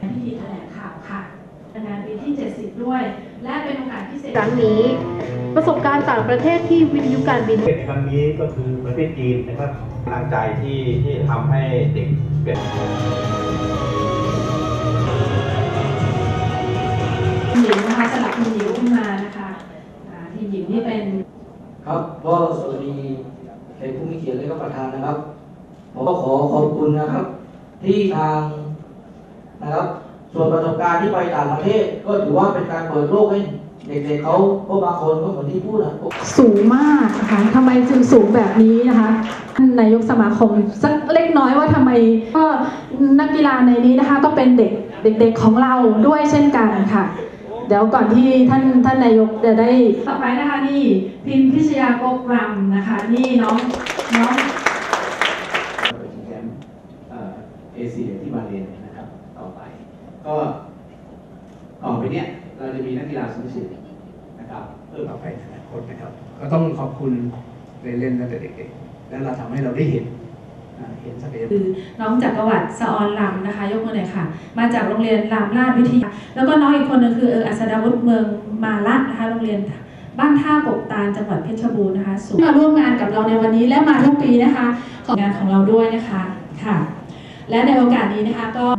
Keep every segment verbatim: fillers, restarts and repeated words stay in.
พิธีแถลงข่าวค่ะงานปีที่เจ็ดสิบด้วยและเป็นโอกาสพิเศษครั้งนี้ประสบการณ์ต่างประเทศที่วิทยุการบินครั้งนี้ก็คือประเทศจีนนะครับกำลังใจที่ที่ทำให้เด็กเปลี่ยนหญิงนะคะสลับทีมหญิงขึ้นมานะคะทีมหญิงที่เป็นครับก็สวัสดีแขกผู้มีเกียรติและก็ประธานนะครับผมก็ขอขอบคุณนะครับที่ทางนะครับส่วนประสบการณ์ที่ไปต่างประเทศก็ถือว่าเป็นการเปิดโลกให้เด็กๆเขาเพราะบางคนก็เหมือนที่พูดนะสูงมากนะคะทำไมจึงสูงแบบนี้นะคะท่านนายกสมาคมสักเล็กน้อยว่าทำไมก็นักกีฬาในนี้นะคะก็เป็นเด็กเด็กๆของเราด้วยเช่นกันค่ะเดี๋ยวก่อนที่ท่านท่านนายกจะได้ต่อไปนะคะนี่พิมพิชยากกรำนะคะนี่น้องน้องแชมป์เอเชียที่มาเลนนะครับต่อไปก็ต่อไปเนี้ยเราจะมีนักกีฬาสูงสุดนะครับเพิ่มต่อไปอนาคตนะครับก็ต้องขอบคุณเล่นๆตั้งแต่เด็กๆและเราทำให้เราได้เห็นเห็นศักยภาพคือน้องจักรวรรดิสะออนลำนะคะยกมือหน่อยค่ะมาจากโรงเรียนรามราชวิทยาแล้วก็น้องอีกคนนึงคือเอออัศดาวุฒิเมืองมาละนะคะโรงเรียนบ้านท่ากกตาลจังหวัดเพชรบูรณ์นะคะมาร่วมงานกับเราในวันนี้และมาทุกปีนะคะของงานของเราด้วยนะคะค่ะและในโอกาสนี้นะคะก็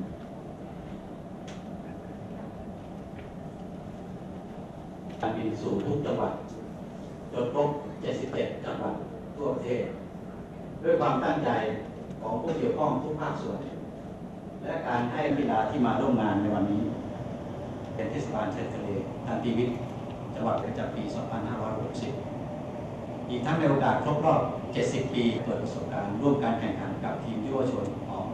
การบินสู่ทุกจังหวัดจนครบเจ็ดสิบเจ็ดจังหวัดทั่วประเทศด้วยความตั้งใจของผู้เกี่ยวข้องทุกภาคส่วนและการให้กีฬาที่มาร่วมงานในวันนี้เป็นเทศบาลเฉลิมทะเลทันทีวิทย์จังหวัดประจำปี สองพันห้าร้อยหกสิบ อีกทั้งในโอกาสครบรอบ เจ็ดสิบ ปีเปิดประสบการณ์ร่วมการแข่งขันกับทีมเยาวชนของ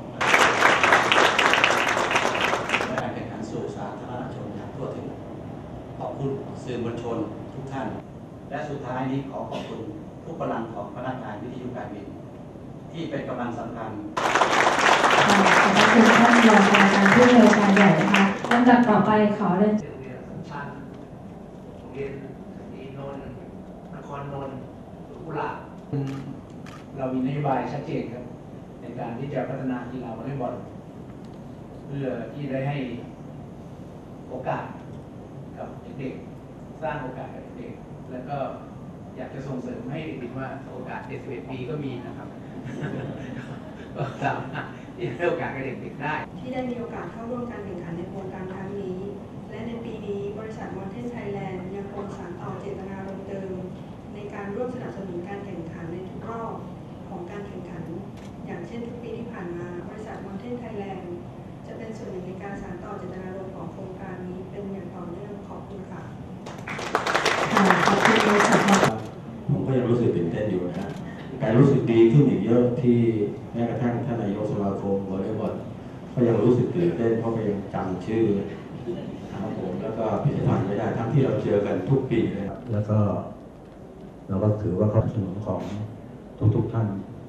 และการแข่งขันสู่สาธารณชนอย่างทั่วถึงขอบคุณสื่อมวลชนทุกท่านและสุดท้ายนี้ขอขอบคุณทุกกำลังของพนักงานวิทยุการบินที่เป็นกำลังสำคัญขอบคุณท่านรองประธานผู้อำนวยการใหญ่นะคะลำดับต่อไปขอเรียนโรงเรียนสัมชัญโรงเรียนอีนนท์นครนนท์กุหลาบเรามีนโยบายชัดเจนครับในการที่จะพัฒนากีฬาวอลเลย์บอลเพื่อที่ได้ให้โอกาสกับเด็กๆสร้างโอกาสกับเด็กแล้วก็อยากจะส่งเสริมให้เด็กว่าโอกาสเจ็ดสิบเอ็ดปีก็มีนะครับก็สามารถที่จะให้โอกาสกับเด็กๆได้ที่ได้มีโอกาสเข้าร่วมการแข่งขันในโครงการครั้งนี้และในปีนี้บริษัทมอนเทนไทยแลนด์ยังคงสานต่อเจตนารมณ์เดิมในการร่วมสนับสนุนการแข่งขันในทุกรอบของการแข่งขันอย่างเช่นทุกปีที่ผ่านมาบริษัทมอนเทนไทยแลนด์จะเป็นส่วนหนึ่งในการสานต่อเจตนารมณ์ของโครงการนี้เป็นอย่างต่อเนื่องขอบคุณค่ะผมก็ยังรู้สึกตื่นเต้นอยู่นะแต่รู้สึกดีขึ้นอีกเยอะที่แม้กระทั่งท่านนายกสมาคมวอลเลย์บอลก็ยังรู้สึกตื่นเต้นเพราะก็ยังจำชื่อนะครับผมแล้วก็พิพิธภัณฑ์ไม่ได้ทั้งที่เราเจอกันทุกปีเลยแล้วก็เราก็ถือว่าเขาสนุนของทุกๆท่าน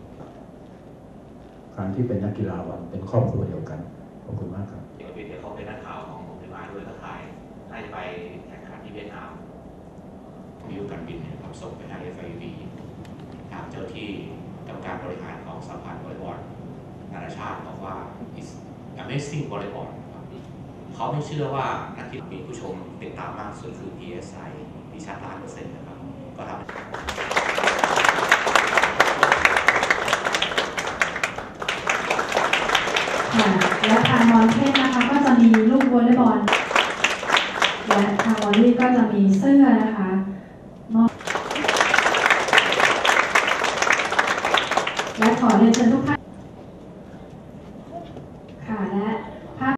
การที่เป็นนักกีฬาวันเป็นครอบครัวเดียวกันขอบคุณมากครับเดี๋ยวเดี๋ยวเขาเป็นนักข่าวของผมจะมาด้วยก็ถ่ายน่าจะไปแข่งขันที่เวียดนามวิวการบินเนี่ยทำส่งไปให้ เอฟ ไอ วี ทางเจ้าที่กรรมการบริหารของสหพันธ์วอลเลย์บอลนานาชาติบอกว่า is amazing volleyball เขาไม่เชื่อว่านักกีฬามีผู้ชมติดตามมากสุดคือ พี เอส ไอ ดิฉันล้านเปอร์เซ็นต์นะครับก็ทำและทางมอนเทนนะคะก็จะมีลูกวอลเลย์บอลและทางวอลเลย์ก็จะมีเสื้อนะคะและขอเรียนเชิญทุกท่าน